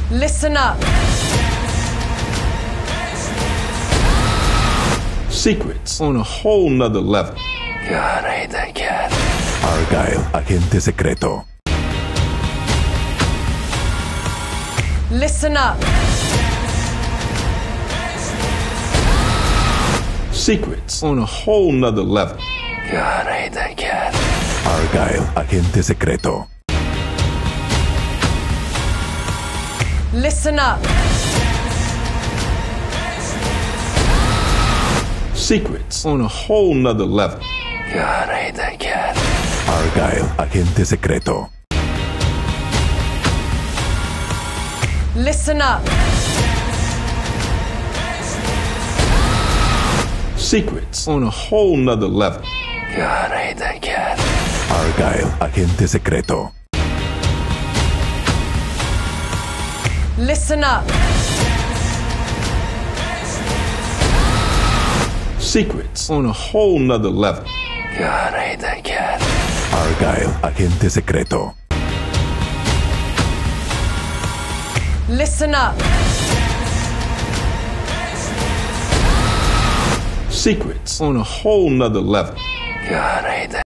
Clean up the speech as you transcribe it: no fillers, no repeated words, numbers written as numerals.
Listen up. Secrets on a whole nother level. God, I hate that cat. Argylle, Agente Secreto. Listen up. Secrets on a whole nother level. God, I hate that cat. Argylle, Agente Secreto. Listen up. Secrets on a whole nother level. God, I hate that cat. Argylle, Agente Secreto. Listen up. Secrets on a whole nother level. God, I hate that cat. Argylle, Agente Secreto. Listen up. Secrets on a whole nother level. God, I hate that cat. Argylle, Agente Secreto. Listen up. Secrets on a whole nother level. God, I hate that.